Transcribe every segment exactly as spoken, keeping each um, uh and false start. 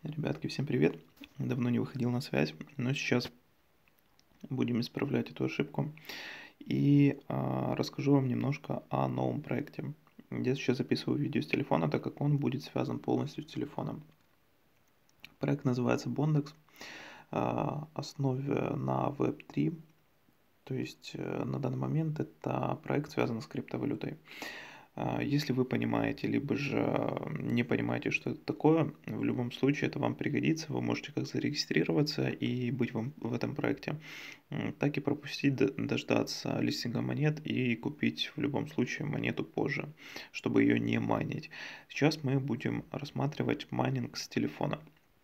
Ребятки, всем привет! Давно не выходил на связь, но сейчас будем исправлять эту ошибку. И а, расскажу вам немножко о новом проекте. Я сейчас записываю видео с телефона, так как он будет связан полностью с телефоном. Проект называется Bondex, а, основе на веб три. То есть э, на данный момент это проект связан с криптовалютой. А, Если вы понимаете, либо же не понимаете, что это такое, в любом случае это вам пригодится. Вы можете как зарегистрироваться и быть в в этом проекте, м, так и пропустить, д- дождаться листинга монет и купить в любом случае монету позже, чтобы ее не майнить. Сейчас мы будем рассматривать майнинг с телефона.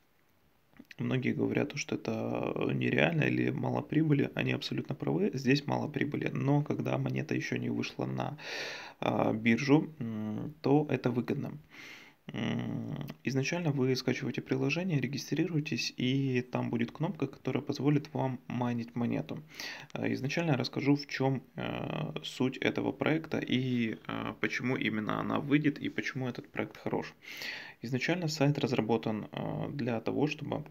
Многие говорят, что это нереально или мало прибыли. Они абсолютно правы. Здесь мало прибыли. Но когда монета еще не вышла на а, биржу, м, то это выгодно. М, Изначально вы скачиваете приложение, регистрируетесь, и там будет кнопка, которая позволит вам майнить монету. А, Изначально я расскажу, в чем э, суть этого проекта и э, почему именно она выйдет и почему этот проект хорош. Изначально сайт разработан э, для того, чтобы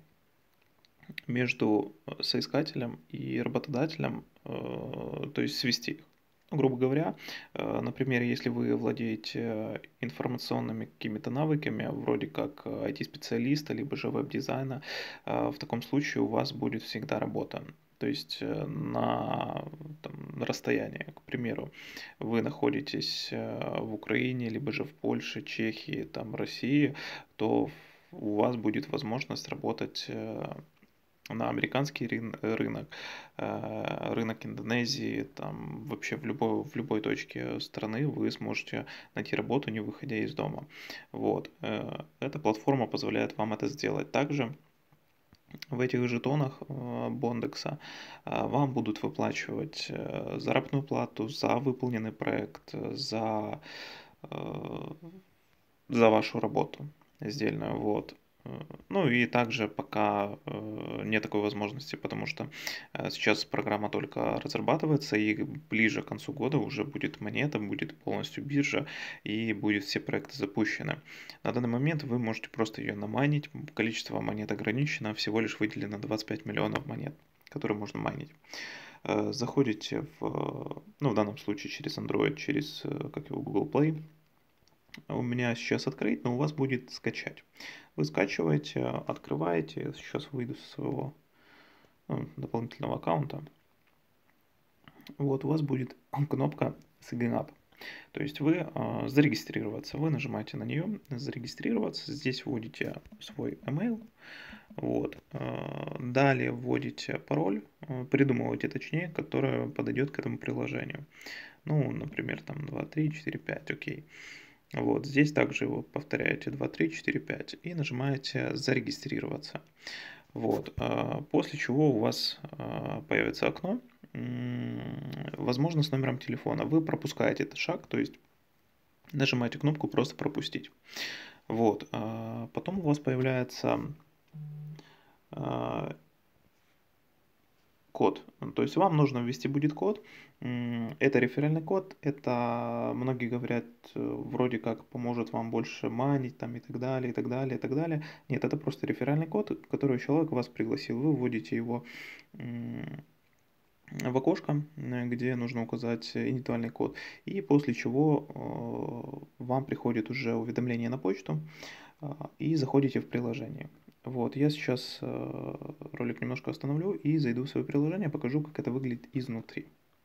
между э, соискателем и работодателем, э, то есть свести их. Ну, грубо говоря, э, например, если вы владеете информационными какими-то навыками, вроде как э, ай ти-специалиста, либо же веб-дизайна, э, в таком случае у вас будет всегда работа. То есть э, на, там, на расстоянии, к примеру, вы находитесь э, в Украине, либо же в Польше, Чехии, там, России, то у вас будет возможность работать э, на американский рын- рынок, э, рынок Индонезии, там вообще в любой, в любой точке страны вы сможете найти работу, не выходя из дома. Вот. э, Эта платформа позволяет вам это сделать. Также в этих жетонах Бондекса вам будут выплачивать э, заработную плату за выполненный проект, э, за э, за вашу работу сдельную, вот. Э, Ну и также пока э, нет такой возможности, потому что э, сейчас программа только разрабатывается, и ближе к концу года уже будет монета, будет полностью биржа, и будет все проекты запущены. На данный момент вы можете просто ее намайнить, количество монет ограничено, всего лишь выделено двадцать пять миллионов монет, которые можно майнить. Э, Заходите в, ну в данном случае через Android, через, э, как его, Google Play, у меня сейчас открыть, но у вас будет скачать. Вы скачиваете, открываете, я сейчас выйду со своего ну, дополнительного аккаунта. Вот у вас будет кнопка Sign Up. То есть вы э, зарегистрироваться, вы нажимаете на нее, зарегистрироваться, здесь вводите свой email, вот. Э, далее вводите пароль, э, придумываете точнее, который подойдет к этому приложению. Ну, например, там два, три, четыре, пять, окей. Вот, здесь также его повторяете два, три, четыре, пять и нажимаете «Зарегистрироваться». Вот, а, после чего у вас а, появится окно, возможно, с номером телефона. Вы пропускаете этот шаг, то есть нажимаете кнопку «Просто пропустить». Вот, а, потом у вас появляется а, код. То есть вам нужно ввести будет код. Это реферальный код. Это, многие говорят, э, вроде как поможет вам больше манить там и так далее, и так далее, и так далее. Нет, это просто реферальный код, который человек вас пригласил. Вы вводите его в окошко, э, где нужно указать индивидуальный код. И после чего э, вам приходит уже уведомление на почту, а, и заходите в приложение. Вот, я сейчас э, ролик немножко остановлю и зайду в свое приложение, покажу, как это выглядит изнутри.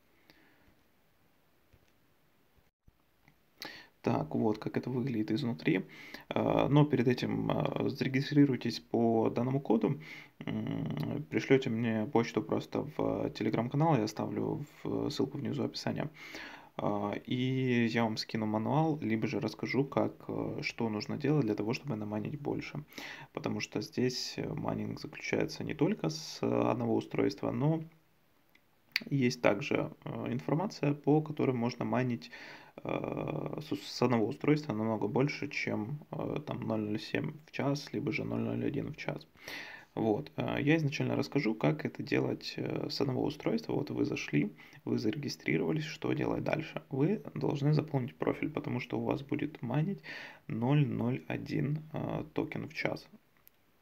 Так, вот как это выглядит изнутри. А, Но перед этим а, зарегистрируйтесь по данному коду, м, пришлете мне почту просто в телеграм-канал, я оставлю в- ссылку внизу описания. А, И я вам скину мануал, либо же расскажу, как, э, что нужно делать для того, чтобы наманить больше. Потому что здесь э, майнинг заключается не только с э, одного устройства, но есть также э, информация, по которой можно майнить э, с с одного устройства намного больше, чем э, там ноль ноль семь в час, либо же ноль ноль один в час. Вот. э, Я изначально расскажу, как это делать э, с одного устройства. Вот вы зашли, вы зарегистрировались, что делать дальше? Вы должны заполнить профиль, потому что у вас будет майнить ноль ноль один э, токен в час.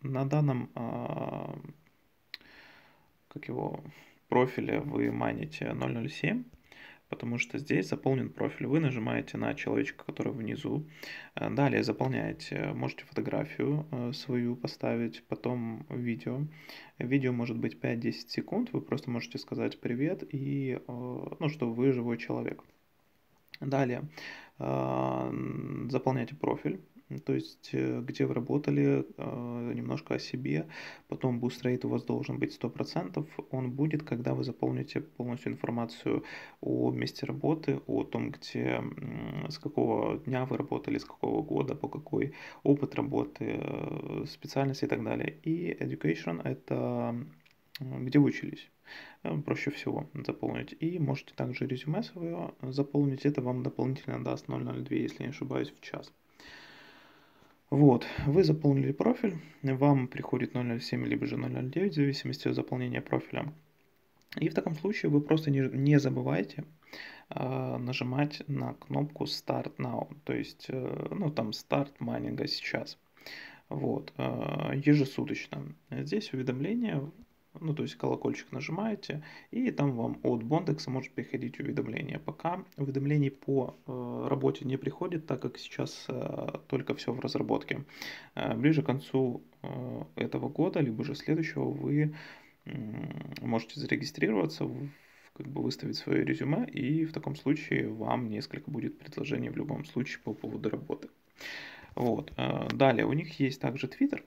на данном а, как его профиле вы майните ноль ноль семь, потому что здесь заполнен профиль. Вы нажимаете на человечка, который внизу. Далее заполняете, можете фотографию свою поставить, потом видео. Видео может быть пять-десять секунд, вы просто можете сказать привет и, ну, что вы живой человек. Далее заполняйте профиль, то есть где вы работали, немножко о себе, потом boost rate у вас должен быть сто процентов, он будет, когда вы заполните полностью информацию о месте работы, о том, где, с какого дня вы работали, с какого года, по какой опыт работы, специальности и так далее. И education — это где вы учились. Проще всего заполнить. И можете также резюме свое заполнить. Это вам дополнительно даст ноль ноль два, если не ошибаюсь, в час. Вот, вы заполнили профиль, вам приходит ноль ноль семь либо же ноль ноль девять, в зависимости от заполнения профиля. И в таком случае вы просто не, не забывайте э, нажимать на кнопку Start Now, то есть, э, ну, там, старт майнинга сейчас. Вот, э, ежесуточно. Здесь уведомления, ну, то есть колокольчик нажимаете, и там вам от Bondex может приходить уведомление. Пока уведомлений по э, работе не приходит, так как сейчас э, только все в разработке. Э, ближе к концу э, этого года, либо же следующего, вы э, можете зарегистрироваться, в, как бы выставить свое резюме, и в таком случае вам несколько будет предложений в любом случае по поводу работы. Вот. Э, далее у них есть также Twitter.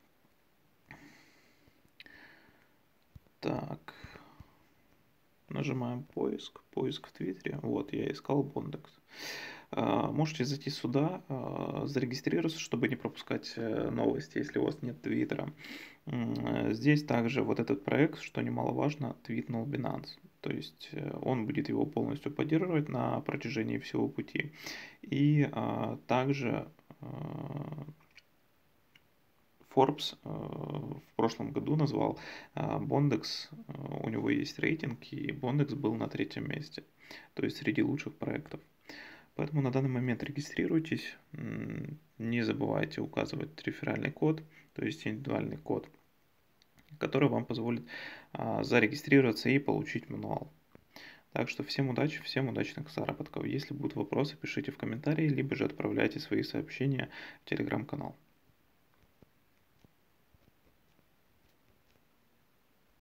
Так, нажимаем поиск, поиск в Твиттере. Вот, я искал Bondex. Можете зайти сюда, зарегистрироваться, чтобы не пропускать новости, если у вас нет Твиттера. Здесь также вот этот проект, что немаловажно, твитнул Binance. То есть он будет его полностью поддерживать на протяжении всего пути. И также Forbes в прошлом году назвал Bondex, у него есть рейтинг, и Bondex был на третьем месте, то есть среди лучших проектов. Поэтому на данный момент регистрируйтесь, не забывайте указывать реферальный код, то есть индивидуальный код, который вам позволит зарегистрироваться и получить мануал. Так что всем удачи, всем удачных заработков. Если будут вопросы, пишите в комментарии, либо же отправляйте свои сообщения в телеграм-канал.